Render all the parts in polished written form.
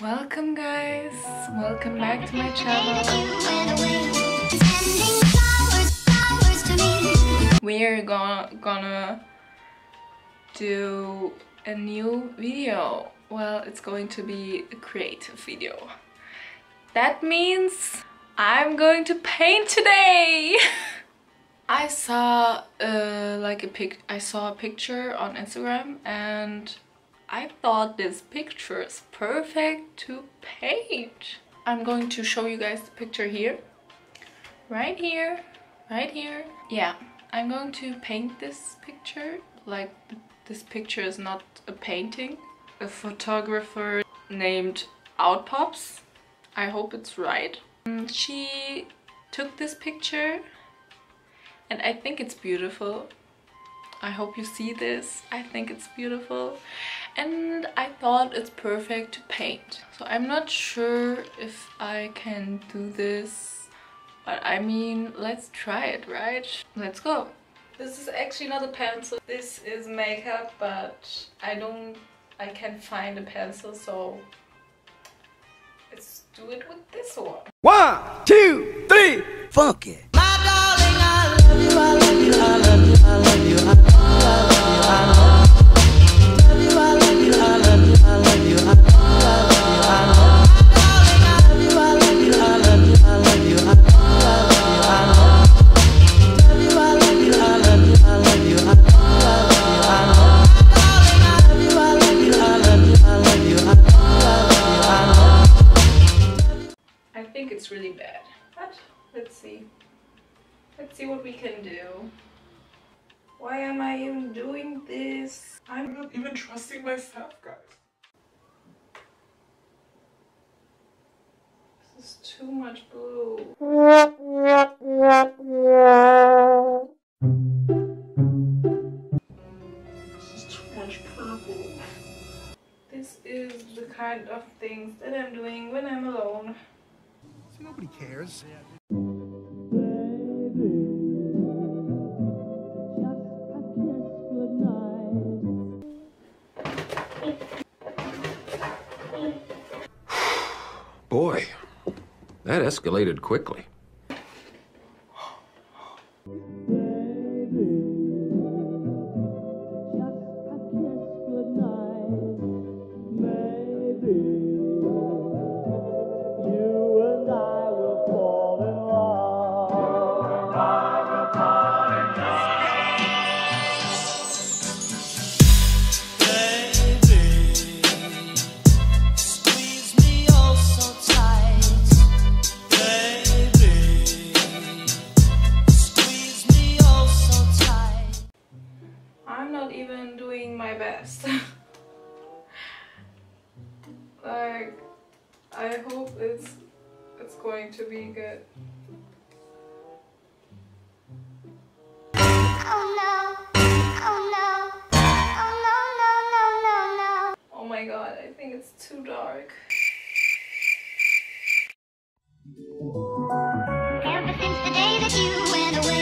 Welcome guys, welcome back to my channel. We're gonna do a new video. Well, it's going to be a creative video. That means I'm going to paint today. I saw a picture on Instagram and I thought this picture is perfect to paint. I'm going to show you guys the picture here. Right here. Yeah, I'm going to paint this picture. Like, this picture is not a painting. A photographer named Outpops. I hope it's right. She took this picture and I think it's beautiful. I hope you see this. I think it's beautiful. And I thought it's perfect to paint. So I'm not sure if I can do this. But I mean, let's try it, right? Let's go. This is actually not a pencil. This is makeup, but I can't find a pencil, so let's do it with this one. 1, 2, 3, funk it. My darling, I love you, I love you, I love you, I love you, I love you, I love you. I think it's really bad, but let's see. Let's see what we can do. Why am I even doing this? I'm not even trusting myself, guys. This is too much blue. This is too much purple. This is the kind of things that I'm doing when I'm alone. Nobody cares. Boy, that escalated quickly. Even doing my best. Like, I hope it's going to be good. Oh no, oh no, oh no, no, no, no, no. Oh my god, I think it's too dark. Ever since the day that you went away.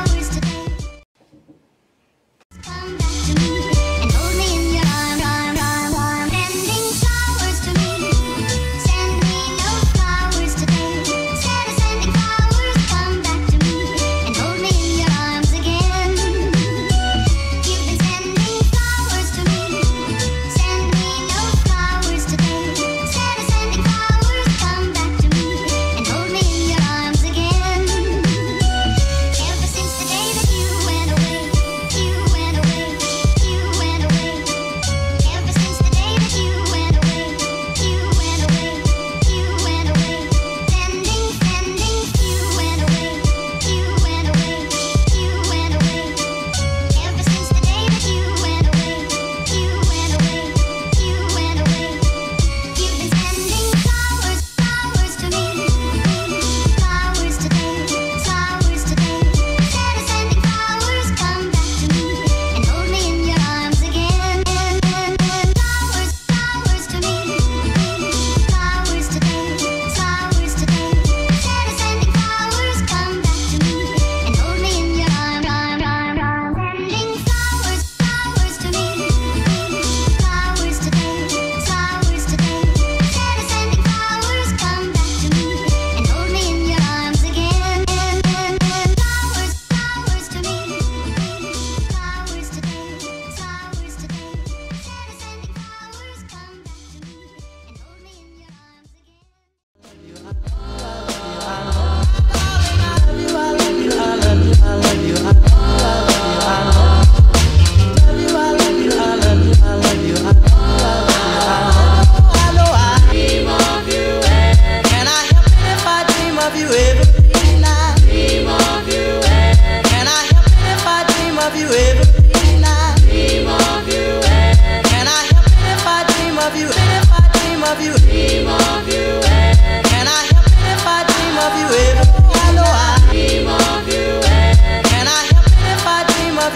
Come back to me and hold me in your arms.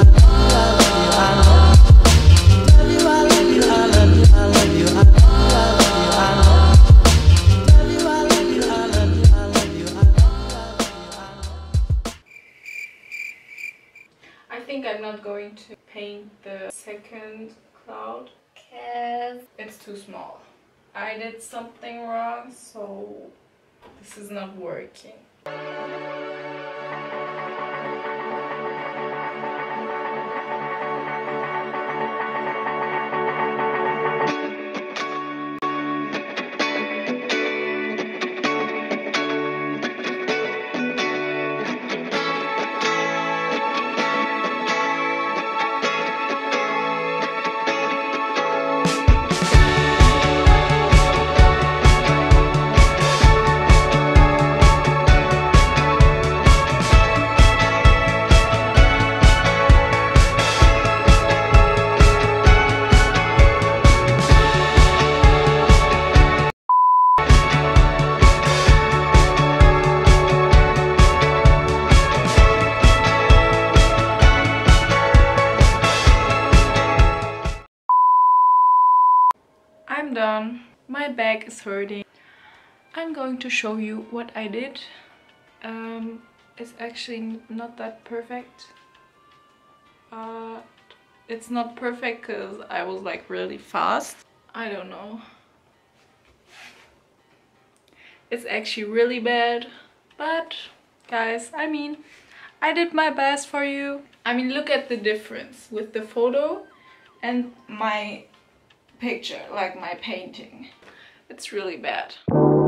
I think I'm not going to paint the second cloud because it's too small. I did something wrong, so this is not working. I'm done. My back is hurting. I'm going to show you what I did. It's actually not that perfect. It's not perfect because I was like really fast. I don't know. It's actually really bad. But guys, I mean, I did my best for you. I mean, look at the difference with the photo and my picture, like my painting. It's really bad.